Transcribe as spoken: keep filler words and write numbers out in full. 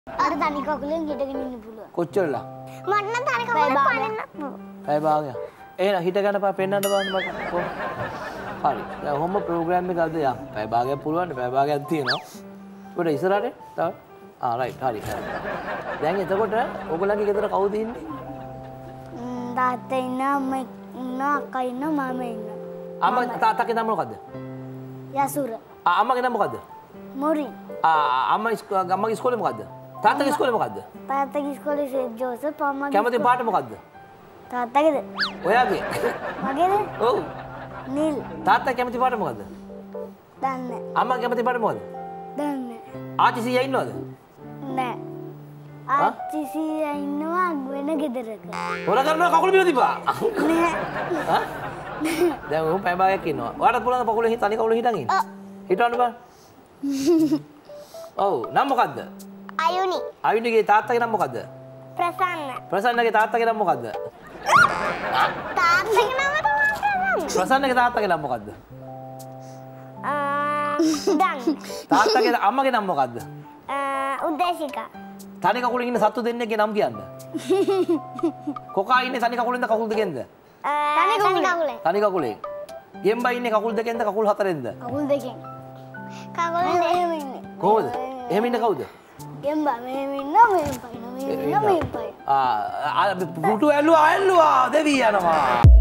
අර තනි කකුලෙන් හිටගෙන ඉන්න පුළුවන්. කොච්චරලා? මට නම් තනි කකුලෙන් පානෙන්න. පැය භාගයක්. එහෙනම් හිටගන්න පා පෙන්නන්න බලන්න මට. හරි. දැන් ඔහොම ප්‍රෝග්‍රෑම් එක අද යම්. පැය භාගයක් පුළුවන් නේ. පැය භාගයක් තියෙනවා. ඒකට ඉස්සරහට තව ආ රයිට් හරි හරි. දැන් එතකොට ඔයගොල්ලන්ගේ ගෙදර කවුද ඉන්නේ? ම්ම් තාත්තා ඉන්න අම්මා ඉන්න අක්කා ඉන්න මාමා ඉන්න. අම්මා තාත්තගේ නම මොකද්ද? යසුර. ආ අම්මගේ නම මොකද්ද? මොරි. ආ අම්මා අම්මගේ ඉස්කෝලේ මොකද්ද? තාත්තගේ ඉස්කෝලේ මොකද්ද? තාත්තගේ ඉස්කෝලේ සෙන්ට් ජෝසප් අම්මගේ කැමති පාට මොකද්ද? තාත්තගේද? ඔයාගේ? මගේද? ඔව්. නිල්. තාත්තා කැමති පාට මොකද්ද? දන්නේ. අම්මා කැමති පාට මොකද්ද? දන්නේ. ආච්චි සීයා ඉන්නවද? නෑ. ආච්චි සීයා ඉන්නවා වෙන ගෙදරක. හොර කරනවා කකුල බිම තිබා. නෑ. හා? දැන් උන් පැය භාගයක් ඉන්නවා. ඔයාලට පුළුවන් කකුල හිට තනි කකුල හිටන් ඉන්න. හිටවන්න බෑ. ඔව් නම් මොකද්ද? අයුනි. අයුනිගේ තාත්තගේ නම මොකද්ද? ප්‍රසන්න. ප්‍රසන්නගේ තාත්තගේ නම මොකද්ද? තාත්තගේ නම තමයි. ප්‍රසන්නගේ තාත්තගේ නම මොකද්ද? ආ දන්. තාත්තගේ අම්මගේ නම මොකද්ද? ආ උදේශිකා. තනි කකුලෙන් ඉන්න සත්තු දෙන්නෙක්ගේ නම් කියන්න. කොකා ඉන්නේ තනි කකුලෙන්ද කකුල් දෙකෙන්ද? තනි කකුලෙන්. තනි කකුලෙන්. ගෙම්බා ඉන්නේ කකුල් දෙකෙන්ද කකුල් හතරෙන්ද? කකුල් දෙකෙන්. කකුල් දෙකෙන් ඉන්නේ. කොහොමද? එහෙම ඉන්න කවුද? ගෙම්බා මෙහෙම ඉන්නවා මෙහෙම පයින්නවා මෙහෙම ඉන්නවා මෙහෙම පයින්නවා. ආ පුටු ඇල්ලුවා ඇල්ලුවා දෙවි යනවා.